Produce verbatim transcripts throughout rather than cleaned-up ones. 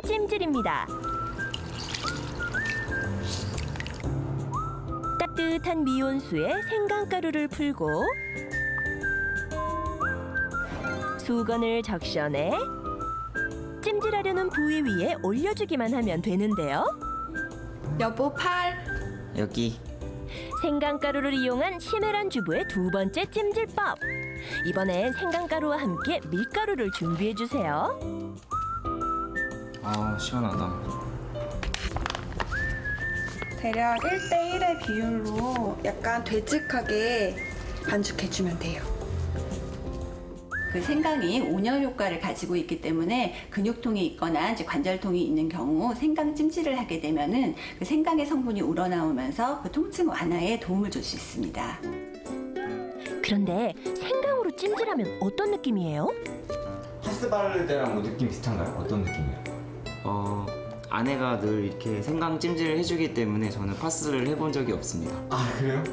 찜질입니다. 따뜻한 미온수에 생강가루를 풀고 수건을 적셔내 찜질하려는 부위 위에 올려주기만 하면 되는데요. 여보, 팔. 여기. 생강가루를 이용한 심혜란 주부의 두 번째 찜질법. 이번엔 생강가루와 함께 밀가루를 준비해주세요. 아, 시원하다. 대략 일 대 일의 비율로 약간 되직하게 반죽해주면 돼요. 그 생강이 온열 효과를 가지고 있기 때문에 근육통이 있거나 이제 관절통이 있는 경우 생강 찜질을 하게 되면은 그 생강의 성분이 우러나오면서 그 통증 완화에 도움을 줄 수 있습니다. 그런데 생강으로 찜질하면 어떤 느낌이에요? 파스 바를 때랑 뭐 느낌 비슷한가요? 어떤 느낌이에요? 어, 아내가 늘 이렇게 생강 찜질을 해주기 때문에 저는 파스를 해본 적이 없습니다. 아, 그래요?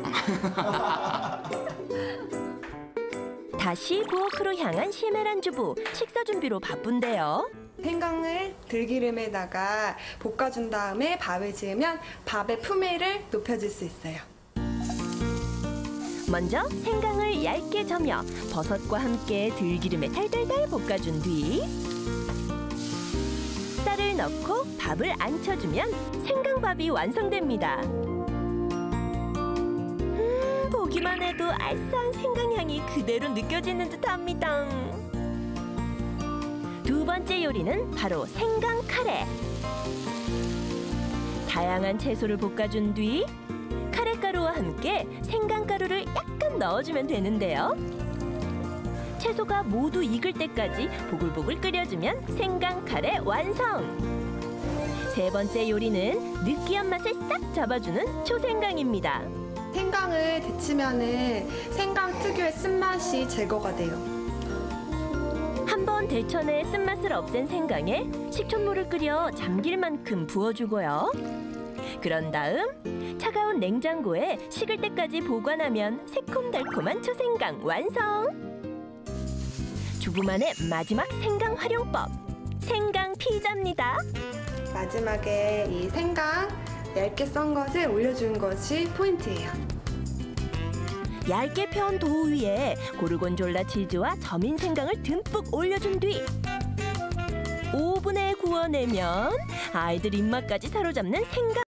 다시 부엌으로 향한 심혜란 주부. 식사 준비로 바쁜데요. 생강을 들기름에다가 볶아준 다음에 밥을 지으면 밥의 풍미를 높여줄 수 있어요. 먼저 생강을 얇게 저며 버섯과 함께 들기름에 달달달 볶아준 뒤 쌀을 넣고 밥을 안쳐주면 생강밥이 완성됩니다. 음, 보기만 해도 알싸한 생강향이 그대로 느껴지는 듯합니다. 두 번째 요리는 바로 생강 카레. 다양한 채소를 볶아준 뒤 카레가루와 함께 생강가루를 약간 넣어주면 되는데요. 채소가 모두 익을 때까지 보글보글 끓여주면 생강 카레 완성! 세 번째 요리는 느끼한 맛을 싹 잡아주는 초생강입니다. 생강을 데치면은 생강 특유의 쓴맛이 제거가 돼요. 한번 데쳐내 쓴맛을 없앤 생강에 식초물을 끓여 잠길 만큼 부어주고요. 그런 다음 차가운 냉장고에 식을 때까지 보관하면 새콤달콤한 초생강 완성! 주부만의 마지막 생강 활용법, 생강 피자입니다. 마지막에 이 생강 얇게 썬 것을 올려주는 것이 포인트예요. 얇게 펴온 도우 위에 고르곤졸라 치즈와 저민 생강을 듬뿍 올려준 뒤 오븐에 구워내면 아이들 입맛까지 사로잡는 생강